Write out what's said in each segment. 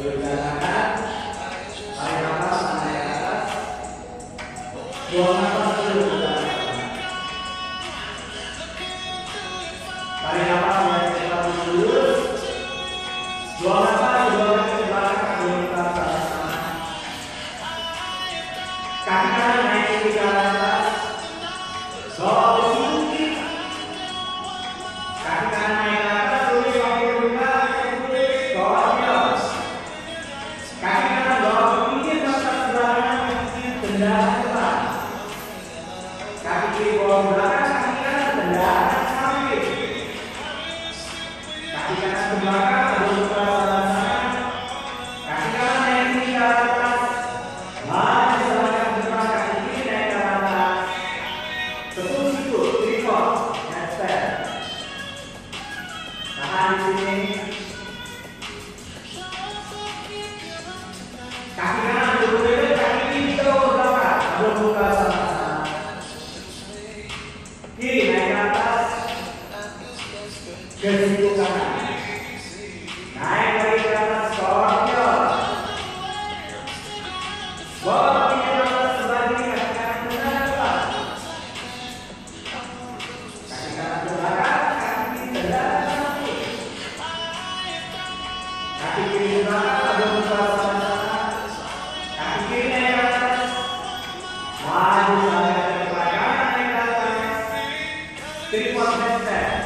Berjalan, tarik nafas, naik ke atas, buang nafas dulu ke dalam. Tarik nafas, naik ke atas dulu, buang nafas, buang ke belakang, buang ke atas. Kaki kanan naik ke atas, bawa ke kiri. Kaki kanan naik ke atas, tulis sampai buka, bawa ke atas. Kaki kanan bawa ke pinggir, nafas belakang, kaki kiri tendang ke depan. Kaki kiri bawa ke belakang, kaki kanan tendang ke samping. Kaki kanan ke belakang, aduk ke sana. Kaki kanan naik ke atas, maju selangkah ke depan, kaki kiri naik ke atas. Tepuk siku, tripod, handstand. Tahan di sini. Kaki kanan dulu dulu, kaki kiri jauh ke belakang, aduk muka sama-sama. Kiri naik ke atas, ke siku kanan. Naik lagi ke atas, scorpion. Bawa kaki ke atas sebelah kiri, kaki kanan tendang ke depan. Kaki kanan ke belakang, kaki kiri tendang ke samping. Kaki kiri ke belakang, aduk muka sama-sama. Kaki kiri naik ke atas, maju selangkah ke depan, kanan naik ke atas. Tripod handstand.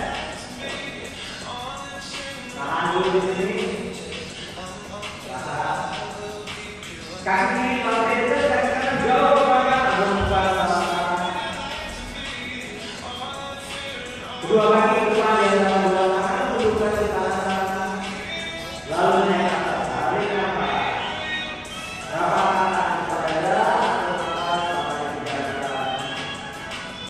Tahan dulu di sini. Tahan. Kaki kiri kalau tidak, kaki kanan jauh ke belakang, aduk muka sama-sama. Kedua kaki